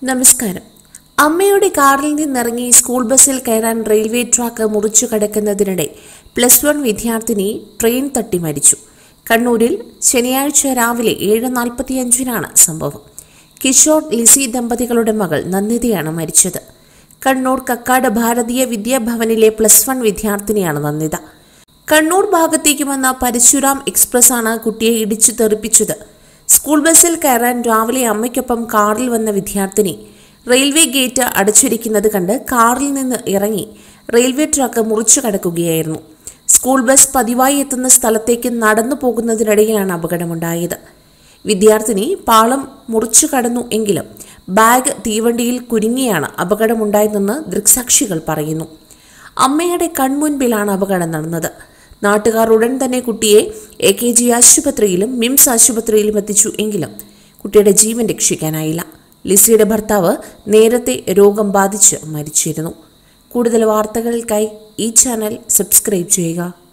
നമസ്കാരം. അമ്മയുടെ കാറിൽ നിന്നിറങ്ങി സ്കൂൾ ബസ്സിൽ കയറാൻ റെയിൽവേ ട്രാക്ക് മുറിച്ചു കടക്കുന്നതിനിടെ +1 വിദ്യാർത്ഥിനി ട്രെയിൻ തട്ടി മരിച്ചു. കണ്ണൂരിൽ ശനിയാഴ്ച രാവിലെ 7:45 സംഭവം. കിഷോർ ലിസി ദമ്പതികളുടെ മകൾ നന്ദിതയാണ് മരിച്ചത്. കണ്ണൂർ കക്കാട് ഭാരതീയ വിദ്യാഭവനിലെ +1 വിദ്യാർത്ഥിനിയാണ് നന്ദിത. കണ്ണൂർ ഭാഗത്തേക്ക് വന്ന പരശുരാം എക്സ്പ്രസ് ആണ് കുട്ടിയെ ഇടിച്ചു തെറിപ്പിച്ചത്. സ്കൂൾ ബസ്സിൽ കയറാൻ രാവിലെ അമ്മയ്ക്കൊപ്പം കാറിൽ വന്ന വിദ്യാർത്ഥിനി റെയിൽവേ ഗേറ്റ് അടച്ചിരിക്കുന്നത് കണ്ട് കാറിൽ നിന്ന് ഇറങ്ങി റെയിൽവേ ട്രാക്ക് മുറിച്ചു കടക്കുകയായിരുന്നു. സ്കൂൾ ബസ് പതിവായി എത്തുന്ന സ്ഥലത്തേക്ക് നടന്നു പോകുന്നതിനിടയിലാണ് അപകടമുണ്ടായത്. വിദ്യാർത്ഥിനി പാളം മുറിച്ചു കടന്നു എങ്കിലും ബാഗ് തീവണ്ടിയിൽ കുരുങ്ങിയാണ് അപകടമുണ്ടായതെന്ന് ദൃക്സാക്ഷികൾ പറയുന്നു. അമ്മയുടെ കൺമുൻപിലാണ് അപകടം നടന്നത്. നാട്ടുകാർ ഉടൻ തന്നെ കുട്ടിയെ AKG ആശുപത്രിയിലും മിംസ് ആശുപത്രിയിലും എത്തിച്ചു എങ്കിലും കുട്ടിയുടെ ജീവൻ രക്ഷിക്കാനായില്ല. ലിസിയുടെ ഭർത്താവ് നേരത്തെ രോഗം ബാധിച്ച് മരിച്ചിരുന്നു. കൂടുതൽ വാർത്തകൾക്കായി ഈ ചാനൽ സബ്സ്ക്രൈബ് ചെയ്യുക.